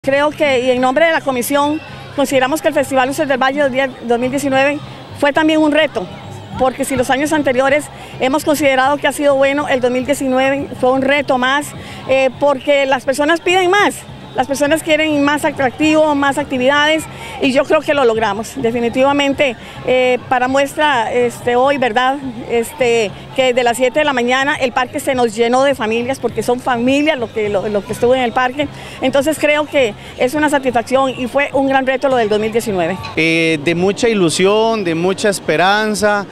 Creo que, y en nombre de la comisión, consideramos que el Festival Luces del Valle 2019 fue también un reto, porque si los años anteriores hemos considerado que ha sido bueno, el 2019 fue un reto más, porque las personas piden más. Las personas quieren más atractivo, más actividades y yo creo que lo logramos. Definitivamente, para muestra hoy, ¿verdad? Que de las 7 de la mañana el parque se nos llenó de familias, porque son familias lo que estuvo en el parque. Entonces creo que es una satisfacción y fue un gran reto lo del 2019. De mucha ilusión, de mucha esperanza.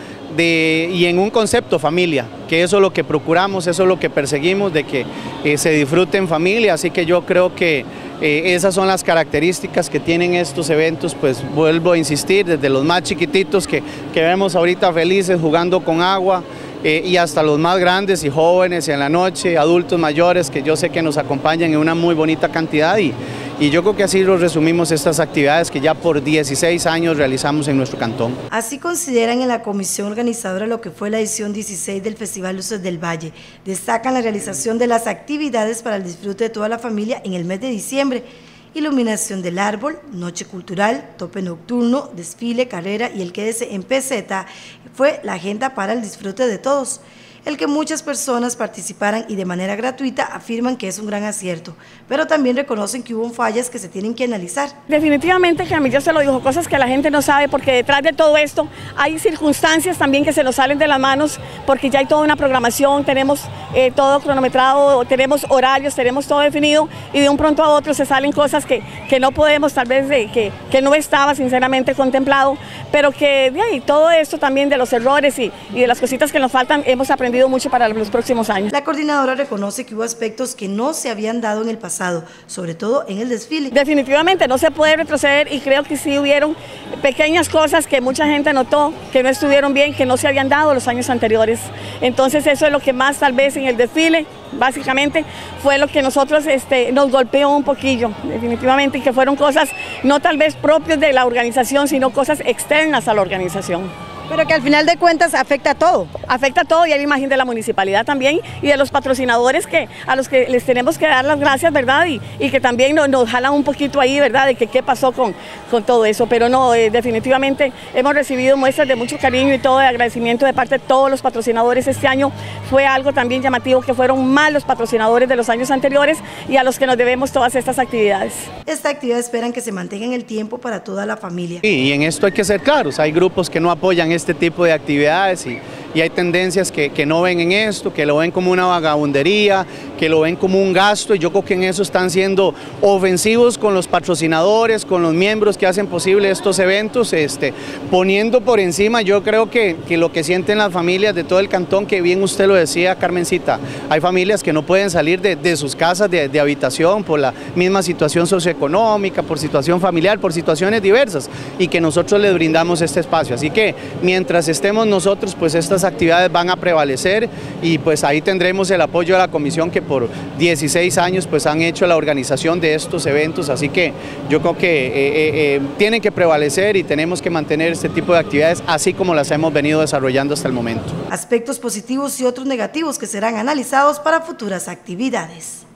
Y en un concepto familia, que eso es lo que procuramos, eso es lo que perseguimos, de que se disfrute en familia, así que yo creo que esas son las características que tienen estos eventos, pues vuelvo a insistir, desde los más chiquititos que vemos ahorita felices jugando con agua, y hasta los más grandes y jóvenes en la noche, adultos mayores que yo sé que nos acompañan en una muy bonita cantidad y yo creo que así lo resumimos estas actividades que ya por 16 años realizamos en nuestro cantón. Así consideran en la comisión organizadora lo que fue la edición 16 del Festival Luces del Valle. Destacan la realización de las actividades para el disfrute de toda la familia en el mes de diciembre. Iluminación del árbol, noche cultural, tope nocturno, desfile, carrera y el quédese en peseta fue la agenda para el disfrute de todos. El que muchas personas participaran y de manera gratuita afirman que es un gran acierto, pero también reconocen que hubo fallas que se tienen que analizar. Definitivamente que a mí ya se lo dijo, cosas que la gente no sabe, porque detrás de todo esto hay circunstancias también que se nos salen de las manos, porque ya hay toda una programación, tenemos todo cronometrado, tenemos horarios, tenemos todo definido y de un pronto a otro se salen cosas que no podemos, tal vez que no estaba sinceramente contemplado, pero que de ahí todo esto también de los errores y de las cositas que nos faltan hemos aprendido mucho para los próximos años. La coordinadora reconoce que hubo aspectos que no se habían dado en el pasado, sobre todo en el desfile. Definitivamente no se puede retroceder y creo que sí hubieron pequeñas cosas que mucha gente notó que no estuvieron bien, que no se habían dado los años anteriores. Entonces eso es lo que más tal vez en el desfile, básicamente, fue lo que nosotros nos golpeó un poquillo, definitivamente, y que fueron cosas no tal vez propias de la organización, sino cosas externas a la organización. Pero que al final de cuentas afecta a todo. Afecta a todo y a la imagen de la municipalidad también y de los patrocinadores a los que les tenemos que dar las gracias, ¿verdad? Y que también nos jalan un poquito ahí, ¿verdad? De que qué pasó con todo eso. Pero no, definitivamente hemos recibido muestras de mucho cariño y todo de agradecimiento de parte de todos los patrocinadores. Este año fue algo también llamativo que fueron más los patrocinadores de los años anteriores y a los que nos debemos todas estas actividades. Esta actividad esperan que se mantenga en el tiempo para toda la familia. Y en esto hay que ser claros, hay grupos que no apoyan este tipo de actividades y hay tendencias que no ven en esto, que lo ven como una vagabundería, que lo ven como un gasto y yo creo que en eso están siendo ofensivos con los patrocinadores, con los miembros que hacen posible estos eventos, poniendo por encima yo creo que lo que sienten las familias de todo el cantón, que bien usted lo decía, Carmencita, hay familias que no pueden salir de sus casas de habitación por la misma situación socioeconómica, por situación familiar, por situaciones diversas y que nosotros les brindamos este espacio, así que mientras estemos nosotros pues estas actividades van a prevalecer y pues ahí tendremos el apoyo de la comisión que por 16 años pues han hecho la organización de estos eventos, así que yo creo que tienen que prevalecer y tenemos que mantener este tipo de actividades así como las hemos venido desarrollando hasta el momento. Aspectos positivos y otros negativos que serán analizados para futuras actividades.